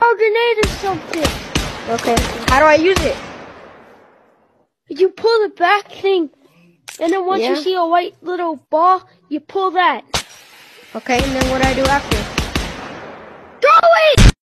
a grenade or something. Okay. How do I use it? You pull the back thing, and then once you see a white little ball, you pull that. Okay, and then what do I do after? Throw it!